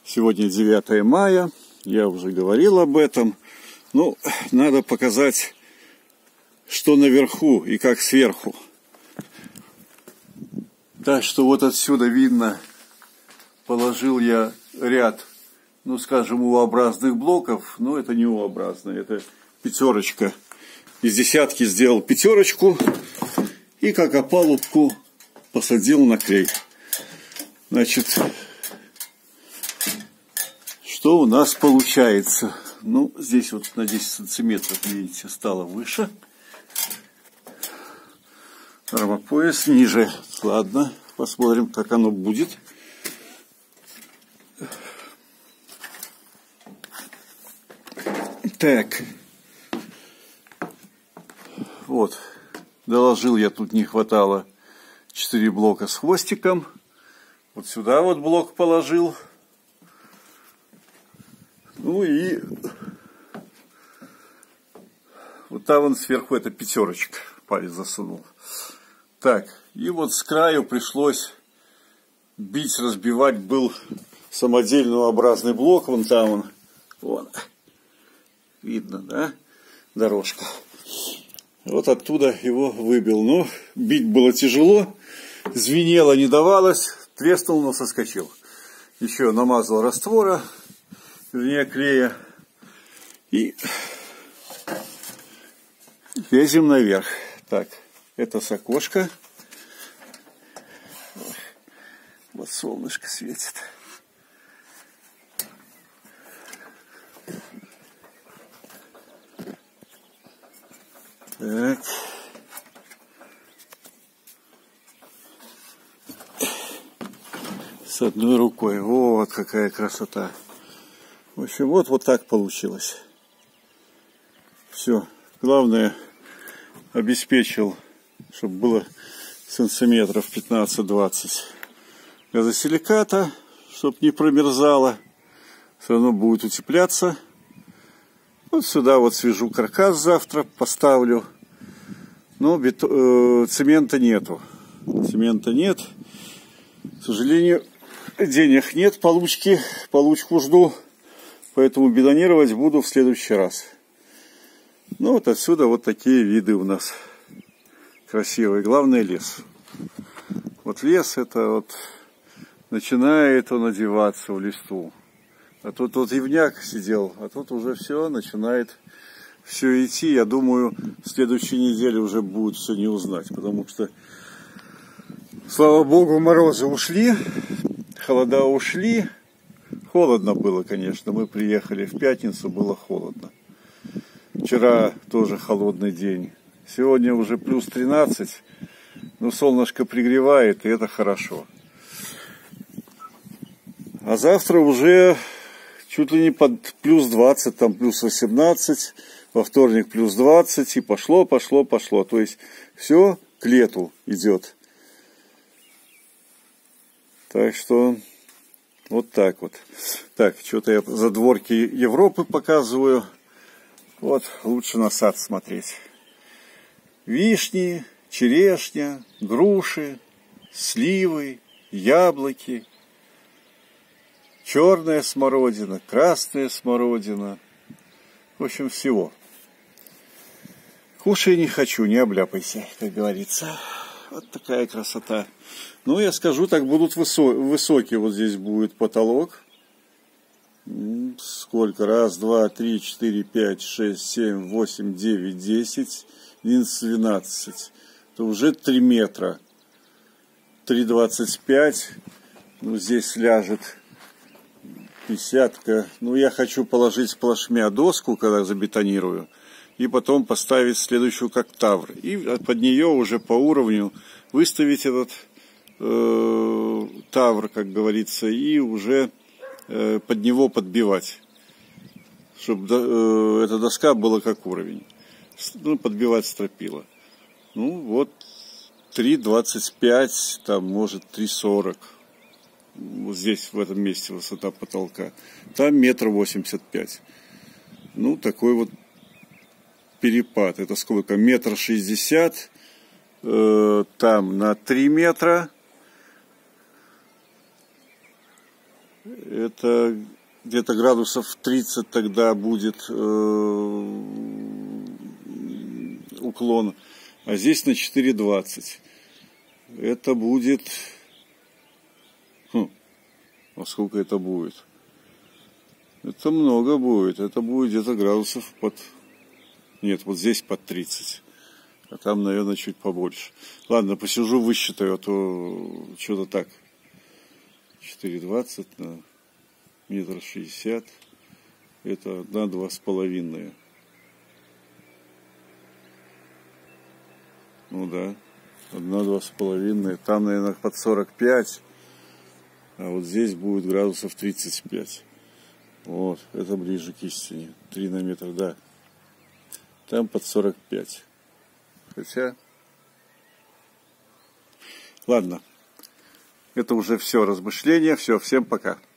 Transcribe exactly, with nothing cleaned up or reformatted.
Сегодня девятое мая, я уже говорил об этом. Ну, надо показать, что наверху и как сверху. Так что вот отсюда видно, положил я ряд, ну, скажем, У-образных блоков, но это не У-образные, это пятерочка. Из десятки сделал пятерочку и как опалубку посадил на клей. Значит, что у нас получается? Ну, здесь вот на десять сантиметров, видите, стало выше. Армопояс ниже. Ладно, посмотрим, как оно будет. Так. Вот. Доложил я, тут не хватало четыре блока с хвостиком. Вот сюда вот блок положил. Ну и вот там вон сверху это пятерочка. Палец засунул. Так, и вот с краю пришлось бить, разбивать. Был самодельный У-образный блок. Вон там он. Вон. Видно, да? Дорожка. Вот оттуда его выбил. Но бить было тяжело. Звенело, не давалось. Треснул, но соскочил. Еще намазал раствора. Вернее, клея. И лезем наверх. Так, это с окошка. Вот солнышко светит. Так. С одной рукой. Вот какая красота. В общем, вот, вот так получилось. Все. Главное, обеспечил, чтобы было сантиметров пятнадцать-двадцать газосиликата, чтобы не промерзало. Все равно будет утепляться. Вот сюда вот свяжу каркас завтра, поставлю. Но бето... э, цемента нету. Цемента нет. К сожалению, денег нет, получки. Получку жду. Поэтому бетонировать буду в следующий раз. Ну вот отсюда вот такие виды у нас красивые. Главное лес. Вот лес это вот начинает он одеваться в листву. А тут вот ивняк сидел, а тут уже все начинает все идти. Я думаю, в следующей неделе уже будет все не узнать, потому что, слава богу, морозы ушли, холода ушли. Холодно было, конечно. Мы приехали в пятницу, было холодно. Вчера тоже холодный день. Сегодня уже плюс тринадцать. Но солнышко пригревает, и это хорошо. А завтра уже чуть ли не под плюс двадцать, там плюс восемнадцать. Во вторник плюс двадцать. И пошло, пошло, пошло. То есть все к лету идет. Так что вот так вот. Так, что-то я задворки Европы показываю. Вот, лучше на сад смотреть. Вишни, черешня, груши, сливы, яблоки, черная смородина, красная смородина. В общем, всего. Кушай не хочу, не обляпайся, как говорится. Вот такая красота. Ну, я скажу, так будут высо- высокий вот здесь будет потолок. Сколько? Раз, два, три, четыре, пять, шесть, семь, восемь, девять, десять, одиннадцать, двенадцать. Это уже три метра. три двадцать пять. Ну, здесь ляжет десятка. Ну, я хочу положить сплошмя доску, когда забетонирую. И потом поставить следующую как тавр. И под нее уже по уровню выставить этот э, тавр, как говорится, и уже под него подбивать, чтобы э, эта доска была как уровень. Ну, подбивать стропила. Ну, вот три двадцать пять, там, может, три сорок. Вот здесь, в этом месте, высота потолка. Там метр восемьдесят пять. Ну, такой вот перепад. Это сколько? Метр шестьдесят. Э, там на три метра. Это где-то градусов тридцать тогда будет э, уклон. А здесь на четыре двадцать. Это будет... Хм, а сколько это будет? Это много будет. Это будет где-то градусов под... Нет, вот здесь под тридцать. А там, наверное, чуть побольше. Ладно, посижу, высчитаю, а то что-то так. четыре двадцать на метр шестьдесят. Это одна, два с половиной. Ну да. Одна, два с половиной. Там, наверное, под сорок пять. А вот здесь будет градусов тридцать пять. Вот. Это ближе к истине. три на метр, да. Там под сорок пять. Хотя... Ладно. Это уже все размышления. Все. Всем пока.